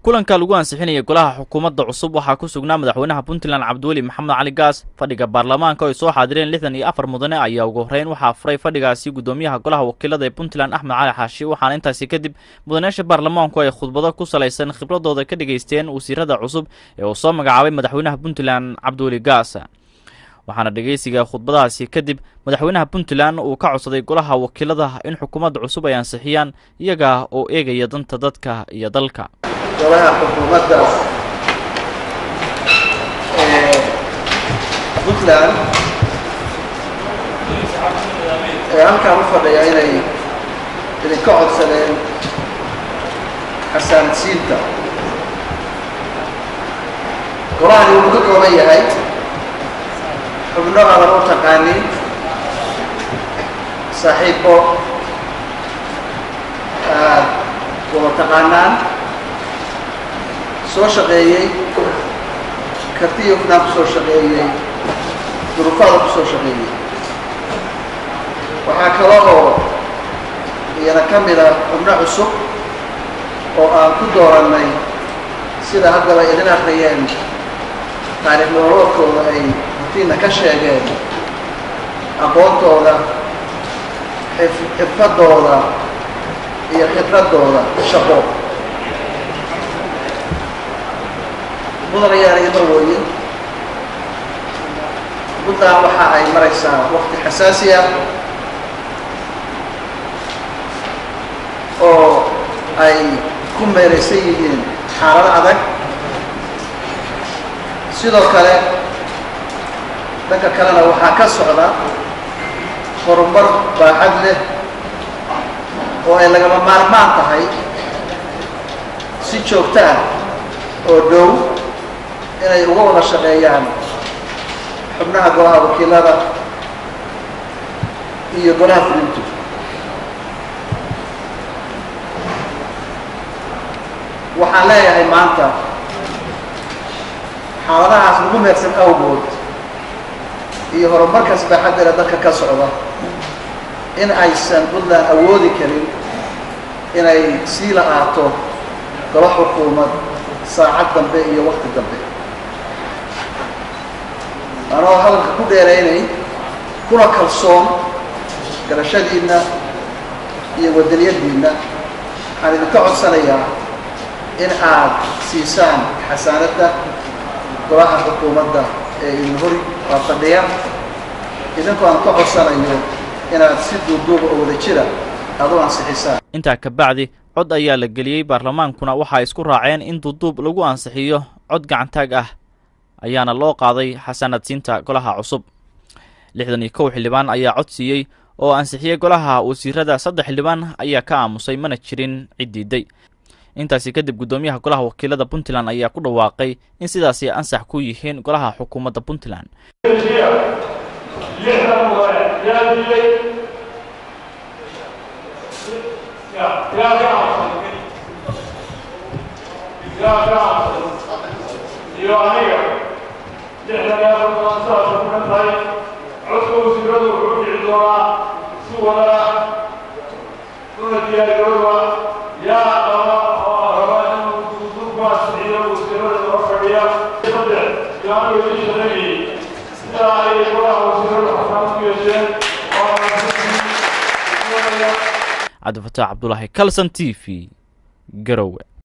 kulanka lagu ansixinaya golaha xukuumadda cusub waxaa ku sugnaa madaxweynaha Puntland Cabdiweli Maxamed Cali Gaas fadhiga baarlamaanka oo soo xaadireen 64 mudane ayaa ugu horeyn waxaa furay fadhigaasi gudoomiyaha golaha wakiilada ee Puntland Axmed Cali Xaashi waxaana intaasi kadib mudanaasha baarlamaanku ay khudbado ku salaysan khibradooda ka dhageysteen wasiirada cusub ee uu soo magacaabay madaxweynaha Puntland Cabdiweli Gaas waxaana dhageysiga khudbadaasi kadib madaxweynaha Puntland uu ka codsaday golaha wakiilada in xukuumadda cusub ay ansixiyaan iyaga oo eegaya danta dadka iyo dalka golaha xukuumadda Puntland halkaan u fadhiya inay idinka codsadeen xasaanadsiinta golahani wuxuu ka kooban yahay xubno aadan u taqaanin saaxiibo aad wada taqaanaan soo shaqeeyey kartiyo fnaan ku soo shaqeeyey duruufaada ku soo shaqeeyey waxaa kale oo iyana ka mida xubno cusub oo aan ku doorannay sida haddaba idin akhriyeen taariikh nololoodkooda ay rutiinna ka sheegeen aqoontooda xirfadooda iyo khibradooda shaqo mudanayaal iyo marwooyin Puntland waxa ay maraysaa waqti xasaasi ah oo ay ku meelaysan yihiin xaalado adag sidoo kale dhanka kalena waxaa ka socda horumar baaxad leh oo ay lagama maarmaan tahay si joogto ah oo dhow inay uga wada shaqeeyaan xubnaha golaha wakiilada iyo golaha fulintu waxaan leeyahay maanta xaaladahaas lagu meersan awgood iyo horumarkaas baaxaddeeda dalka ka socda in aysan Puntland awoodi karin inay sii la'aato golo xukuumad saacad dambe iyo waqti dambe anoo hadalka ku dheeraynay kuna kalsoon garashadiinna iyo wadaniyadiinna waxaan idinka codsanayaa in aad siisaan xasaanadda golaha xukuumadda ee idin hori waa fadhiya idinkoo aan ka codsanayo inaad si duuduuba oo wada jira aad u ansixisaan intaa ka bacdi cod ayaa la geliyey baarlamaankuna waxa ay isku raaceen in duuduub lagu ansixiyo cod gacantaag ah ayaana loo qaaday xasaanadsiinta golaha cusub 61 xildhibaan ayaa cod siiyey oo ansixiyey golaha wasiirada 3 xildhibaan ayaa ka aamusay mana jirin cid diiday intaasi kadib gudoomiyaha golaha wakiilada Puntland ayaa ku dhawaaqay in sidaas ay ansax ku yihiin golaha xukuumadda Puntland عبد الفتاح عبد الله كلسن TV قروة